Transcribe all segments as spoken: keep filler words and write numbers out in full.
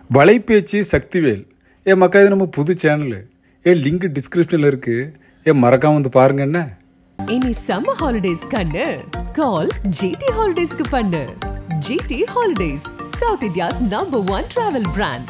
வலை பேச்சு சக்திவேல் ஏ மக்கா, இது நம்ம புது சேனல். ஏ லிங்க் டிஸ்கிரிப்ஷன்ல இருக்கு. ஏ மறக்காம வந்து பாருங்க. என்ன இனி சம்மர் ஹாலிடேஸ் கண்ணு கால் ஜிடி ஹாலிடேஸ்க்கு பண்ணு. GT holidays, South India's number one travel brand.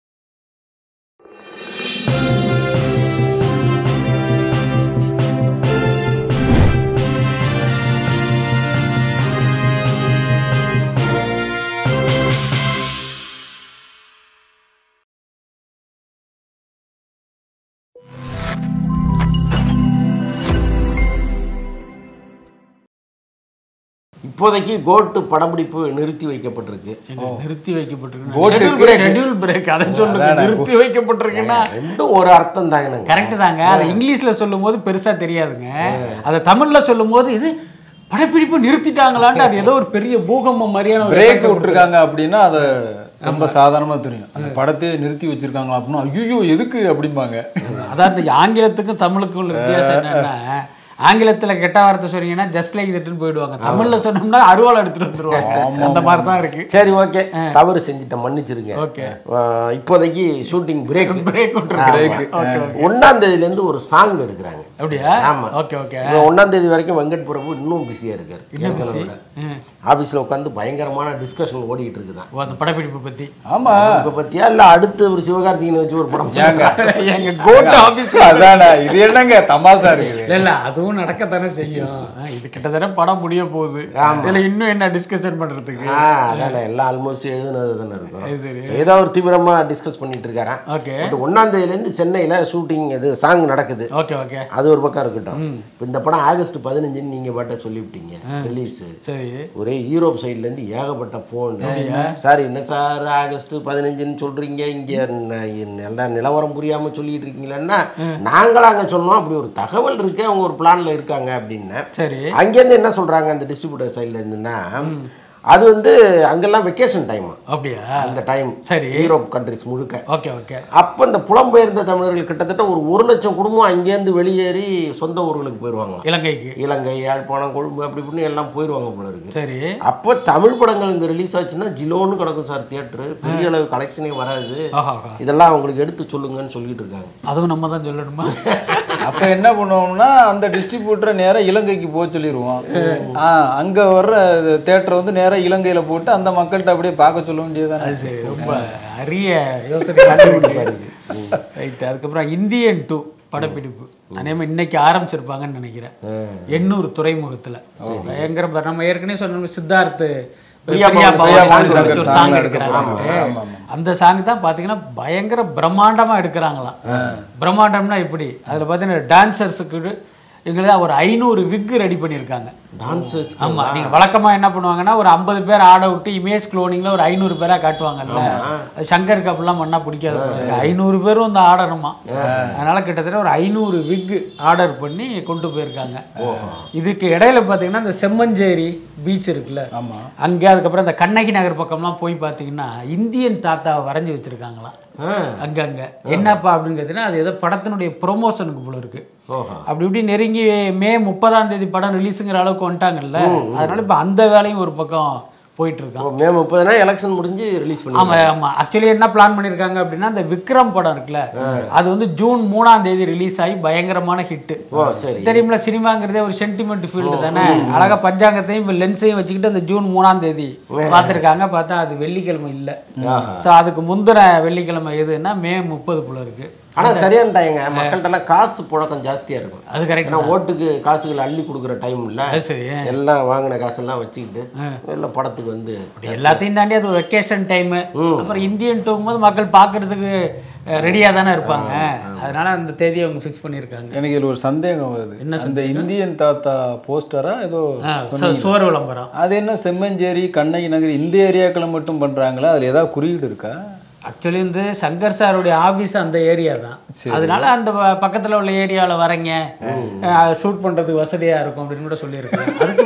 இப்போதைக்கு கோட்டு படப்பிடிப்பு நிறுத்தி வைக்கப்பட்டிருக்கு. நிறுத்தி வைக்கப்பட்டிருக்கு. Schedule break. அதை சொல்லுங்க. நிறுத்தி வைக்கப்பட்டிருக்குன்னா ரெண்டும் ஒரு அர்த்தம் தாங்க. கரெக்ட் தாங்க. அதை இங்கிலீஷ்ல சொல்லும் போது பெருசா தெரியாதுங்க. அதை தமிழ்ல சொல்லும் போது இது படப்பிடிப்பு நிறுத்திட்டாங்களான்னு அது ஏதோ ஒரு பெரிய பூகம்பம் மாதிரியான பிரேக் விட்டுருக்காங்க அப்படின்னா அதை ரொம்ப சாதாரணமாக தெரியும். அந்த படத்தையே நிறுத்தி வச்சிருக்காங்களா அப்படின்னா ஐயோ எதுக்கு அப்படிம்பாங்க. அதாவது ஆங்கிலத்துக்கும் தமிழுக்கும் உள்ள வித்தியாசம் என்னன்னா, ஆங்கிலத்தில் கெட்ட வார்த்தை சொன்னீங்கன்னா ஜஸ்ட் லைக் தட்னு போயிடுவாங்க. தமிழில் சொன்னோம்னா அருவாள் எடுத்துட்டு வந்துருவாங்க. அந்த மாதிரி தான் இருக்கு. சரி, ஓகே, தவறு செஞ்சுட்டேன், மன்னிச்சிருங்க. ஓகே, இப்போதைக்கு ஷூட்டிங் பிரேக். பிரேக் பிரேக் ஒன்னாம் தேதியிலேருந்து ஒரு சாங் எடுக்கிறாங்க. அப்படியா? ஆமாம். Okay okay. ஒன்னாம் தேதி வரைக்கும் வெங்கட் பிரபு இன்னும் பிஸியாக இருக்காரு. ஆஃபீஸில் உட்காந்து பயங்கரமான டிஸ்கஷன் ஓடிட்டு இருக்குதான் அந்த படப்பிடிப்பு பற்றி. ஆமாம், இப்போ பற்றியா இல்லை அடுத்து ஒரு சிவகார்த்திகேயனை வச்சு ஒரு படம் எங்க கோட் ஆஃபீஸ். அதானே, இது என்னங்க தமாசா இருக்குது. இல்லை அதுவும் நடக்கத்தானே செய்யும். இது கிட்டத்தட்ட படம் முடிய போகுது. இதில் இன்னும் என்ன டிஸ்கஷன் பண்ணுறதுக்கு? அதானே, எல்லாம் ஆல்மோஸ்ட் எழுதுனது தானே இருக்கும். ஏதோ ஒரு தீவிரமாக டிஸ்கஸ் பண்ணிட்டு இருக்காரேன். ஓகே. ஒன்னாம் தேதியிலேருந்து சென்னையில் ஷூட்டிங் இது சாங் நடக்குது. Okay okay. அது ஒரு பக்கம் இருக்கட்டும். இப்போ இந்த படம் ஆகஸ்ட் பதினஞ்சுன்னு நீங்கள் பாட்ட சொல்லிவிட்டீங்க ரிலீஸ். சரி. ஒரே யூரோப் சைட்லேருந்து ஏகப்பட்ட போன். சார் என்ன சார் ஆகஸ்ட் பதினஞ்சுன்னு சொல்கிறீங்க, இங்கே எல்லாம் நிலவரம் புரியாமல் சொல்லிட்டு இருக்கீங்களன்னா, நாங்களும் அங்கே சொன்னோம் அப்படி ஒரு தகவல் இருக்கு, அவங்க ஒரு பிளான்ல இருக்காங்க அப்படின்னு. சரி. அங்கேருந்து என்ன சொல்கிறாங்க அந்த டிஸ்ட்ரிபியூட்டர் சைடில் இருந்துன்னா, அது வந்து அங்கெல்லாம் வெக்கேஷன் டைம். அப்படியா? அந்த டைம். சரி. யூரோப் கண்ட்ரிஸ் முழுக்க. Okay okay. அப்போ இந்த புலம்பெயர்ந்த தமிழர்கள் கிட்டத்தட்ட ஒரு ஒரு லட்சம் குடும்பம் அங்கேருந்து வெளியேறி சொந்த ஊர்களுக்கு போயிடுவாங்க. இலங்கைக்கு. இலங்கை, யாழ்ப்பாணம், கொழும்பு அப்படி இப்படின்னு எல்லாம் போயிடுவாங்க போல இருக்கு. சரி. அப்போ தமிழ் படங்கள் இங்கே ரிலீஸ் ஆச்சுன்னா ஜிலோன்னு கிடக்கும் சார் தியேட்டரு. பெரிய அளவு கலெக்ஷனே வராது. இதெல்லாம் அவங்களுக்கு எடுத்து சொல்லுங்கன்னு சொல்லிட்டு இருக்காங்க. அதுவும் நம்ம தான் சொல்லணுமா? அப்போ என்ன பண்ணுவோம்னா அந்த டிஸ்ட்ரிபியூட்டரை நேராக இலங்கைக்கு போக சொல்லிடுவோம். அங்கே வர்ற தேட்டரை வந்து நேராக இலங்கையில் போட்டு அந்த மக்கள்கிட்ட அப்படியே பார்க்க சொல்ல வேண்டியதுதானே. சரி, ரொம்ப அரிய யோசனை கண்டுபிடிப்பாரு. ரைட். அதுக்கப்புறம் இந்தியன் டூ படப்பிடிப்பு அதே மாதிரி இன்னைக்கு ஆரம்பிச்சிருப்பாங்கன்னு நினைக்கிறேன். எண்ணூர் துறைமுகத்தில் பயங்கர. நம்ம ஏற்கனவே சொன்ன சித்தார்த்து சாங் எடுக்கிறாங்க. அந்த சாங் தான் பார்த்தீங்கன்னா பயங்கர பிரம்மாண்டமாக எடுக்கிறாங்களாம். பிரம்மாண்டம்னா இப்படி அதில் பார்த்தீங்கன்னா டான்சர்ஸுக்கு எங்களுக்கு ஒரு ஐநூறு விக்கு ரெடி பண்ணியிருக்காங்க. டான்சர்ஸ். ஆமாம். நீங்கள் வழக்கமாக என்ன பண்ணுவாங்கன்னா ஒரு ஐம்பது பேர் ஆட விட்டு இமேஜ் க்ளோனிங்கில் ஒரு ஐநூறு பேராக காட்டுவாங்கல்ல. சங்கருக்கு அப்படிலாம் பண்ணால் பிடிக்காது. ஐநூறு பேரும் வந்து ஆடணுமா. அதனால் கிட்டத்தட்ட ஒரு ஐநூறு விக்கு ஆர்டர் பண்ணி கொண்டு போயிருக்காங்க. இதுக்கு இடையில பார்த்தீங்கன்னா இந்த செம்மஞ்சேரி பீச் இருக்குல்ல, அங்கே அதுக்கப்புறம் இந்த கண்ணகி நகர் பக்கம்லாம் போய் பார்த்தீங்கன்னா இந்தியன் தாத்தாவை வரைஞ்சி வச்சுருக்காங்களாம் அங்கங்கே. என்னப்பா அப்படின்னு கேட்டீங்கன்னா அது ஏதோ படத்தினுடைய ப்ரொமோஷனுக்கு போல இருக்கு. அப்படி இப்படி நெருங்கி மே முப்பதாம் தேதி படம் ரிலீஸுங்கிற அளவுக்கு வந்துட்டாங்கல்ல. அதனால இப்போ அந்த வேலையும் ஒரு பக்கம் போயிட்டு இருக்கான். மே முப்பதுனா எலெக்ஷன் முடிஞ்சு ரிலீஸ் பண்ணி. ஆமாம் ஆமாம். ஆக்சுவலி என்ன பிளான் பண்ணியிருக்காங்க அப்படின்னா அந்த விக்ரம் படம் இருக்குல்ல, அது வந்து ஜூன் மூணாம் தேதி ரிலீஸ் ஆகி பயங்கரமான ஹிட்டு. தெரியுமில்ல, சினிமாங்கிறதே ஒரு சென்டிமெண்ட் ஃபீல்டு தானே. அழகா பஞ்சாங்கத்தையும் இப்போ லென்ஸையும் வச்சுக்கிட்டு அந்த ஜூன் மூணாம் தேதி பார்த்துருக்காங்க. பார்த்தா அது வெள்ளிக்கிழமை இல்லை. ஸோ அதுக்கு முந்தின வெள்ளிக்கிழமை எதுன்னா மே முப்பது போல இருக்கு. ஆனால் சரியான டைங்க. மக்கள்கிட்ட காசு புழக்கம் ஜாஸ்தியாக இருக்கும். அது கரெக்ட். ஏன்னா ஓட்டுக்கு காசுகளை அள்ளி கொடுக்குற டைம் இல்லை. சரி. எல்லாம் வாங்கின காசெல்லாம் வச்சுக்கிட்டு எல்லாம் படத்துக்கு வந்து எல்லாத்தையும் தாண்டி அது ஒரு வெக்கேஷன் டைமு. அப்புறம் இந்தியன் டூக்கும் போது மக்கள் பார்க்கறதுக்கு ரெடியாக தானே இருப்பாங்க. அதனால அந்த தேதியை அவங்க ஃபிக்ஸ் பண்ணியிருக்காங்க. எனக்கு இதில் ஒரு சந்தேகம் வருது. என்ன அந்த இந்தியன் தாத்தா போஸ்டரா ஏதோ சுவர் விளம்பரம். அது என்ன செம்மஞ்சேரி, கண்ணகி நகர் இந்த ஏரியாக்களை மட்டும் பண்ணுறாங்களா? அதில் ஏதாவது குறியீடு இருக்கா? ஆக்சுவலி வந்து சங்கர் சாருடைய ஆஃபீஸ் அந்த ஏரியா தான். அதனால அந்த பக்கத்தில் உள்ள ஏரியாவில் வரீங்க ஷூட் பண்ணுறதுக்கு வசதியாக இருக்கும் அப்படின்னு கூட சொல்லியிருக்கேன். அதுக்கு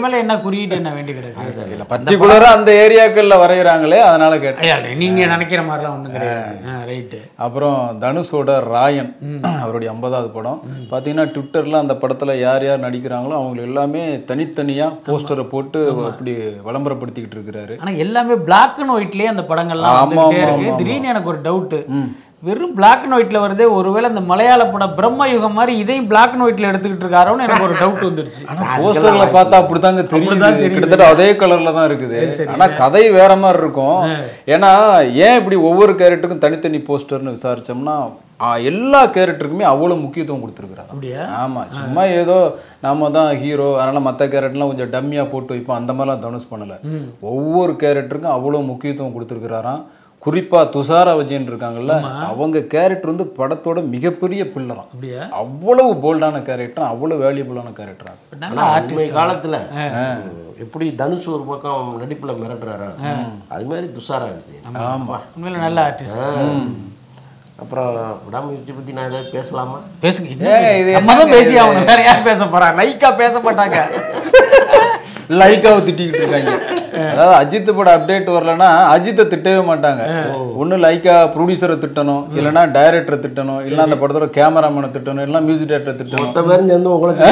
மேல என்ன குறியீடு என்ன வேண்டி கிடக்கு? பர்டிகுலரா அந்த ஏரியாக்கள்ல வரைகிறாங்களே, அதனால கேட்டேன். நீங்க நினைக்கிற மாதிரிலாம் ஒண்ணும் கிடையாது. ரைட்டு. அப்புறம் தனுஷோட ராயன் அவருடைய ஐம்பதாவது படம் பார்த்தீங்கன்னா ட்விட்டர்ல அந்த படத்துல யார் யார் நடிக்கிறாங்களோ அவங்க எல்லாமே தனித்தனியா போஸ்டரை போட்டு அப்படி விளம்பரப்படுத்திக்கிட்டு இருக்கிறாரு. ஆனா எல்லாமே பிளாக் அண்ட் ஒயிட்லயே அந்த படங்கள்லாம் வந்துட்டே இருக்கு. திடீர்னு எனக்கு ஒரு டவுட், வெறும் பிளாக் அண்ட் ஒயிட்ல வருதே, ஒருவேளை அந்த மலையாள படம் பிரம்ம யுகம் மாதிரி இதையும் பிளாக் அண்ட் ஒயிட்ல எடுத்துக்கிட்டு இருக்காரோன்னு எனக்கு ஒரு டவுட் வந்துருச்சு. போஸ்டர்ல பார்த்தா அப்படிதாங்க தெரியுது, கிட்டத்தட்ட அதே கலர்ல தான் இருக்குது. ஆனா கதை வேற மாதிரி இருக்கும். ஏன்னா ஏன் இப்படி ஒவ்வொரு கேரக்டருக்கும் தனித்தனி போஸ்டர்னு விசாரிச்சோம்னா எல்லா கேரக்டருக்குமே அவ்வளோ முக்கியத்துவம் கொடுத்துருக்குறாங்க. அப்படியா? ஆமாம், சும்மா ஏதோ நாம தான் ஹீரோ அதனால் மற்ற கேரக்டர்லாம் கொஞ்சம் டம்மியாக போட்டு வைப்போம் அந்த மாதிரிலாம் தனுஷ் பண்ணலை. ஒவ்வொரு கேரக்டருக்கும் அவ்வளோ முக்கியத்துவம் கொடுத்துருக்குறாராம். குறிப்பாக துஷாரா விஜயன் இருக்காங்கல்ல, அவங்க கேரக்டர் வந்து படத்தோட மிகப்பெரிய பில்லராம். அப்படியா? அவ்வளவு போல்டான கேரக்டர், அவ்வளோ வேல்யூபிளான கேரக்டரா. அண்மை காலத்தில் எப்படி தனுஷ் ஒரு பக்கம் நடிப்பில் மிரட்டுறாரா, அது மாதிரி துஷாரா விஜயன். ஆமாம், உண்மையில நல்ல ஆர்டிஸ்ட். அப்புறம் விடாமுயற்சி பற்றி நான் ஏதாவது பேசலாமா? பேசுங்க. நம்ம தான் பேசி ஆகணும், வேற யார் பேச போறாங்க? லைக்கா பேச மாட்டாங்க, லைக்காவை திட்டிக்கிட்டு இருக்காங்க. அதாவது அஜித் பட அப்டேட் வரலன்னா அஜித்தை திட்டவே மாட்டாங்க. ஒண்ணு லைக்கா ப்ரொடியூசரை திட்டணும், இல்லைன்னா டைரக்டரை திட்டணும், இல்லைன்னா அந்த படத்தோட கேமராமேனை திட்டணும், இல்லைன்னா மியூசிக் டைரக்டரை திட்டணும். மொத்த பேரும் சேர்ந்து உங்களுக்கு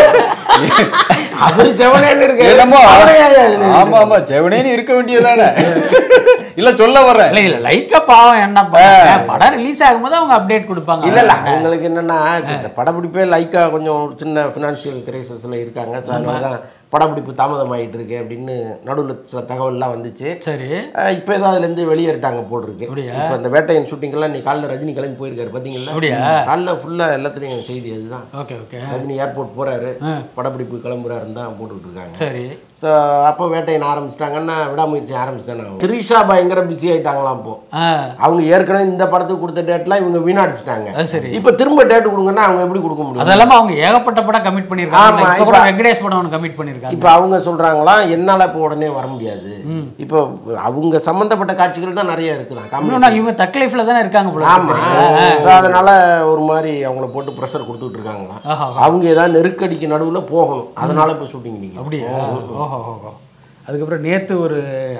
அவரு செவனேன்னு இருக்கு. ஆமா ஆமா, செவனேன்னு இருக்க வேண்டியதானே. இல்ல சொல்ல வர்றேன், இல்ல இல்ல லைக்கா பாவம் என்ன படம் ரிலீஸ் ஆகும்போது அவங்க அப்டேட் கொடுப்பாங்க. இல்ல இல்ல அவங்களுக்கு என்னன்னா இந்த படப்பிடிப்பே லைக்கா கொஞ்சம் சின்ன ஃபினான்ஷியல் கிரைசிஸ்ல இருக்காங்க. ஸோ அதனாலதான் படப்பிடிப்பு தாமதமாயிட்டு இருக்கு அப்படின்னு நடுவில் சில தகவல்லாம் வந்துச்சு. சரி, இப்போ ஏதாவது அதுலேருந்து வெளியேறிட்டாங்க போட்டிருக்கு. இப்போ இந்த வேட்டையன் ஷூட்டிங்கெல்லாம் நீ காலைல ரஜினி கிளம்பி போயிருக்காரு பார்த்தீங்களா? காலைல ஃபுல்லாக எல்லாத்துலேயும் செய்தி அதுதான். ஓகே ஓகே, ரஜினி ஏர்போர்ட் போறாரு, படப்பிடிப்பு கிளம்புறாருன்னு தான் போட்டுக்கிட்டு இருக்காங்க. சரி, ஸோ அப்போ வேட்டையன் ஆரம்பிச்சிட்டாங்கன்னா விடாமுயற்சி ஆரம்பிச்சுதானே. த்ரிஷா பயங்கர பிஸி ஆகிட்டாங்களாம். இப்போ அவங்க ஏற்கனவே இந்த படத்துக்கு கொடுத்த டேட்லாம் இவங்க வீணாடிச்சிட்டாங்க. சரி, இப்போ திரும்ப டேட் கொடுங்கன்னா அவங்க எப்படி கொடுக்க முடியும்? அதெல்லாம் அவங்க ஏகப்பட்ட படம் கமிட் பண்ணியிருக்காங்க. இப்போ கூட வெங்கடேஷ் படம் ஒன்று கமிட் பண்ணியிருக்காங்க. இப்போ அவங்க சொல்றாங்களா என்னால இப்போ உடனே வர முடியாது. இப்போ அவங்க சம்பந்தப்பட்ட காட்சிகள் தான் நிறைய இருக்குதான். இவங்க தக் லைஃப்ல தானே இருக்காங்க போல. ஆமா, ஸோ அதனால ஒரு மாதிரி அவங்கள போட்டு ப்ரெஷர் கொடுத்துட்டு இருக்காங்களா. அவங்க ஏதாவது நெருக்கடிக்கு நடுவில் போகணும், அதனால இப்போ ஷூட்டிங் நிற்கும். அப்படியா? ஓஹோ. அதுக்கப்புறம் நேற்று ஒரு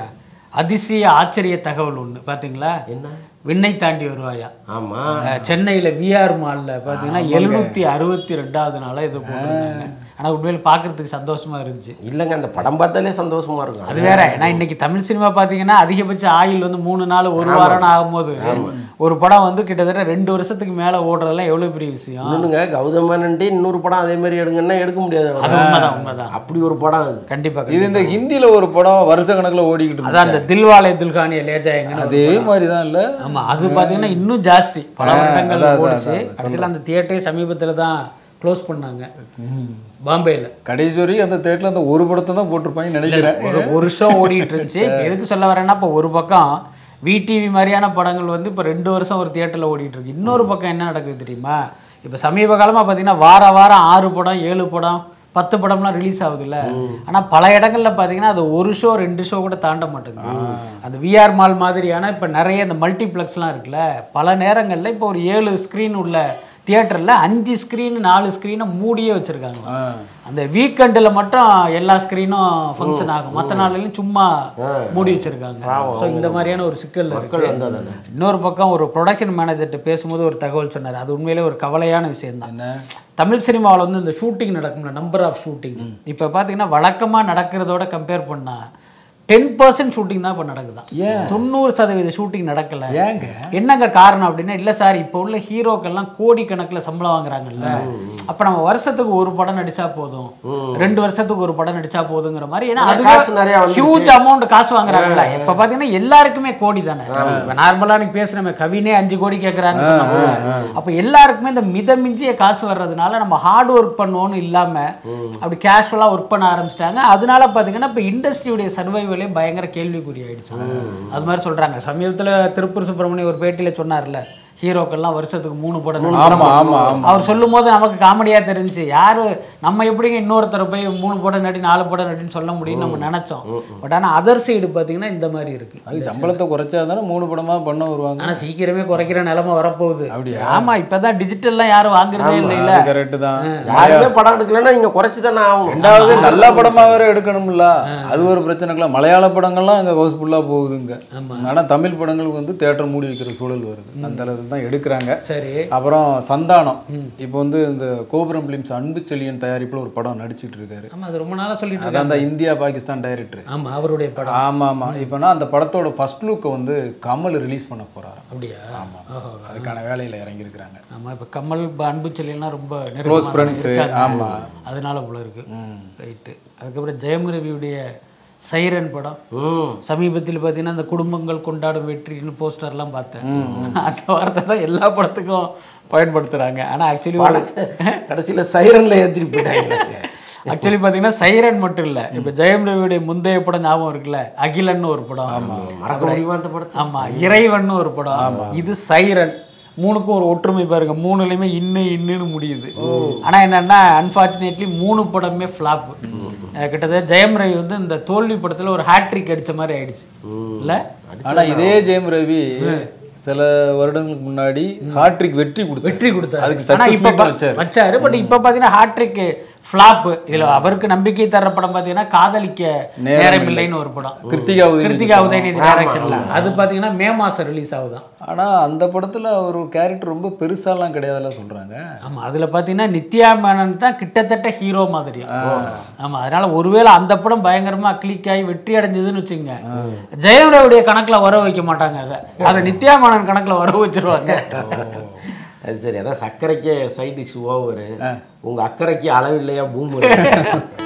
அதிசய ஆச்சரிய தகவல் ஒன்று பார்த்தீங்களா? என்ன? விண்ணை தாண்டி வருவாயா? ஆமா, சென்னையில் விஆர் மால்ல பார்த்தீங்கன்னா எழுநூத்தி அறுபத்தி ரெண்டாவது நாளாக இது போட்டிருந்தாங்க. ஆனால் உண்மையில் பார்க்கறதுக்கு சந்தோஷமா இருந்துச்சு. இல்லைங்க, அந்த படம் பார்த்தாலே சந்தோஷமா இருக்கும். அது வேற. ஏன்னா இன்னைக்கு தமிழ் சினிமா பார்த்தீங்கன்னா அதிகபட்ச ஆயுள் வந்து மூணு நாள் ஒரு வாரம் ஆகும்போது ஒரு படம் வந்து கிட்டத்தட்ட ரெண்டு வருஷத்துக்கு மேலே ஓடுறதெல்லாம் எவ்வளோ பெரிய விஷயம். இன்னொன்னுங்க, கௌதமன்ட்டு இன்னொரு படம் அதே மாதிரி எடுங்கன்னா எடுக்க முடியாது. அது உண்மைதான் உண்மைதான். அப்படி ஒரு படம் அது கண்டிப்பாக. இது இந்த ஹிந்தியில் ஒரு படம் வருஷ கணக்கில் ஓடிக்கிட்டு அதான் அந்த தில்வாலே துல்கானிய லேஜாயங்க அதே மாதிரி தான். இல்லை ஆமாம், அது பார்த்தீங்கன்னா இன்னும் ஜாஸ்தி பல வருடங்கள் ஓடிச்சு. ஆக்சுவலாக அந்த தியேட்டரே சமீபத்தில் தான் க்ளோஸ் பண்ணாங்க பாம்பேயில். கடைசி வரைக்கும் அந்த தேட்டரில் அந்த ஒரு படத்தை தான் போட்டிருப்பாங்கன்னு நினைக்கிறேன். ஒரு ஒரு ஷோ ஓடிட்டு இருந்துச்சு. எதுக்கு சொல்ல வரேன்னா, இப்போ ஒரு பக்கம் விடிவி மாதிரியான படங்கள் வந்து இப்போ ரெண்டு வருஷம் ஒரு தியேட்டரில் ஓடிட்டு இருக்கு. இன்னொரு பக்கம் என்ன நடக்குது தெரியுமா? இப்போ சமீப காலமாக பார்த்தீங்கன்னா வார வாரம் ஆறு படம் ஏழு படம் பத்து படம்லாம் ரிலீஸ் ஆகுது இல்லை. ஆனால் பல இடங்களில் பார்த்தீங்கன்னா அது ஒரு ஷோ ரெண்டு ஷோ கூட தாண்ட மாட்டேங்குது. அந்த விஆர் மால் மாதிரியான இப்போ நிறைய இந்த மல்டிப்ளெக்ஸ்லாம் இருக்குல்ல, பல நேரங்களில் இப்போ ஒரு ஏழு ஸ்க்ரீன் உள்ள தியேட்டரில் அஞ்சு ஸ்க்ரீன் நாலு ஸ்க்ரீனை மூடியே வச்சுருக்காங்க. அந்த வீக்கெண்டில் மட்டும் எல்லா ஸ்க்ரீனும் ஃபங்க்ஷன் ஆகும், மற்ற நாள்லையும் சும்மா மூடி வச்சுருக்காங்க. ஸோ இந்த மாதிரியான ஒரு சிக்கல் இருக்கு. இன்னொரு பக்கம் ஒரு ப்ரொடக்ஷன் மேனேஜர்கிட்ட பேசும்போது ஒரு தகவல் சொன்னார். அது உண்மையிலே ஒரு கவலையான விஷயம் தான். தமிழ் சினிமாவில் வந்து இந்த ஷூட்டிங் நடக்கும்ல, நம்பர் ஆஃப் ஷூட்டிங் இப்போ பார்த்தீங்கன்னா வழக்கமாக நடக்கிறதோட கம்பேர் பண்ணால் டென் பர்சன்ட் ஷூட்டிங் தான் இப்போ நடக்குதான். தொண்ணூறு சதவீத ஷூட்டிங் நடக்கல. ஏங்க என்னங்க காரணம் அப்படின்னா, இல்லை சார் இப்போ உள்ள ஹீரோக்கெல்லாம் கோடி கணக்கில் சம்பளம் வாங்குறாங்கல்ல, அப்போ நம்ம வருஷத்துக்கு ஒரு படம் நடிச்சா போதும், ரெண்டு வருஷத்துக்கு ஒரு படம் நடிச்சா போதுங்கிற மாதிரி. ஏன்னா அது ஹியூஜ் அமௌண்ட் காசு வாங்குறாங்கல்ல. இப்போ பார்த்தீங்கன்னா எல்லாருக்குமே கோடி தானே. இப்போ நார்மலாக நீங்க பேசுகிறோமே, கவினே அஞ்சு கோடி கேட்குறான்னு சொன்னாங்க. அப்போ எல்லாருக்குமே இந்த மிதமிஞ்சிய காசு வர்றதுனால நம்ம ஹார்ட் ஒர்க் பண்ணுவோன்னு இல்லாமல் அப்படி கேஷுவலாக ஒர்க் பண்ண ஆரம்பிச்சிட்டாங்க. அதனால பார்த்தீங்கன்னா இப்போ இண்டஸ்ட்ரியுடைய சர்வைவல் பயங்கர கேள்விக்குறி ஆயிடுச்சு. அது மாதிரி சொல்றாங்க. சமீபத்தில் திருப்பூர் சுப்பிரமணியம் ஒரு பேட்டியில் சொன்னார்ல, ஹீரோக்கெல்லாம் வருஷத்துக்கு மூணு படம் ஆமா ஆமா ஆமா அவர் சொல்லும் போது நமக்கு காமெடியாக தெரிஞ்சுச்சு. யாரு நம்ம எப்படிங்க இன்னொருத்தரை போய் மூணு படம் நடி நாலு படம் நடின்னு சொல்ல முடியும்னு நம்ம நினைச்சோம். பட் ஆனால் அதர் சைடு பார்த்தீங்கன்னா இந்த மாதிரி இருக்கு. அது சம்பளத்தை குறைச்சா தானே மூணு படமா பண்ண வருவாங்க. ஆனால் சீக்கிரமே குறைக்கிற நிலைமை வரப்போகுது. அப்படியா? ஆமா, இப்பதான் டிஜிட்டல்லாம் யாரும் வாங்குறதே இல்லைல்ல. கரெக்ட் தான். யாருமே படம் எடுக்கலன்னா நீங்க குறைச்சி தானே ஆகும். ரெண்டாவது நல்ல படமா வேற எடுக்கணும்ல, அது ஒரு பிரச்சனைக்கலாம். மலையாள படங்கள்லாம் அங்கே ஹவுஸ்ஃபுல்லாக போகுதுங்க. ஆனால் தமிழ் படங்களுக்கு வந்து தேட்டர் மூடி வைக்கிற சூழல் வருது. அந்த அளவுக்கு தான் எடுக்கிறாங்க. சரி. அப்புறம் சந்தானம் இப்போ வந்து இந்த கோபுரம் பிலிம்ஸ் அன்பு செழியன் தயாரிப்பில் ஒரு படம் நடிச்சிட்டு இருக்காரு. ஆமா, அது ரொம்ப நாளா சொல்லிட்டு அதான் அந்த இந்தியா பாகிஸ்தான் டைரக்டர். ஆமா, அவருடைய படம். ஆமா ஆமா. இப்போனா அந்த படத்தோட ஃபர்ஸ்ட் லுக்கை வந்து கமல் ரிலீஸ் பண்ண போறாரு. அப்படியா? ஆமா, அதுக்கான வேலையில் இறங்கியிருக்கிறாங்க. ஆமா, இப்போ கமல் அன்பு செல்லியெல்லாம் ரொம்ப க்ளோஸ் ஃப்ரெண்ட்ஸ். ஆமா, அதனால போல இருக்கு. ரைட்டு. அதுக்கப்புறம் ஜெயம் ரவியுடைய சைரன் படம் சமீபத்தில் பார்த்தீங்கன்னா இந்த குடும்பங்கள் கொண்டாடும் வெற்றின்னு போஸ்டர்லாம் பார்த்தேன். அந்த வார்த்தை தான் எல்லா படத்துக்கும் பயன்படுத்துகிறாங்க. ஆனால் ஆக்சுவலி கடைசியில் சைரனில் ஏற்றிட்டு போயிட்டாங்க. ஆக்சுவலி பார்த்தீங்கன்னா சைரன் மட்டும் இல்லை, இப்போ ஜெயம் ரவியுடைய முந்தைய படம் ஞாபகம் இருக்குல்ல, அகிலன்னு ஒரு படம். ஆமாம், இறைவன் ஒரு படம். இது சைரன். மூணுக்கும் ஒரு ஒற்றுமை பாருங்க, மூணுலையுமே இன்னு இன்னுன்னு முடியுது. ஆனால் என்னன்னா அன்ஃபார்ச்சுனேட்லி மூணு படமே ஃப்ளாப். கிட்டத்தட்ட ஜெயம் ரவி வந்து இந்த தோல்வி படத்தில் ஒரு ஹேட்ரிக் அடித்த மாதிரி ஆயிடுச்சு இல்லை? ஆனால் இதே ஜெயம் ரவி சில வருடங்களுக்கு முன்னாடி ஹாட்ரிக் வெற்றி கொடுத்து வெற்றி கொடுத்தாரு. அதுக்கு சக்சஸ் மீட் வச்சாரு வச்சாரு பட் இப்போ பார்த்தீங்கன்னா ஹாட்ரிக் ஃப்ளாப். இதில் அவருக்கு நம்பிக்கை தர்ற படம் பார்த்தீங்கன்னா காதலிக்க நேரமில்லைன்னு ஒரு படம், கிருத்திகா கிருத்திகா உதயநிதி டைரக்ஷன்ல. அது பார்த்தீங்கன்னா மே மாதம் ரிலீஸ் ஆகுதான். ஆனால் அந்த படத்தில் ஒரு கேரக்டர் ரொம்ப பெருசாலாம் கிடையாதுலாம் சொல்கிறாங்க. ஆமாம், அதில் பார்த்தீங்கன்னா நித்யா மேனன் தான் கிட்டத்தட்ட ஹீரோ மாதிரி. ஆமாம், அதனால ஒருவேளை அந்த படம் பயங்கரமாக கிளிக் ஆகி வெற்றி அடைஞ்சதுன்னு வச்சுங்க, ஜெயம் ரவியுடைய கணக்கில் வர வைக்க மாட்டாங்க. அதை அதை நித்யா மேனன் கணக்கில் வர வச்சிருவாங்க. அது சரி. அதான் சர்க்கரைக்கு சைட் டிஷ் ஓவர், உங்கள் அக்கறைக்கு அளவில்லையா பூமி.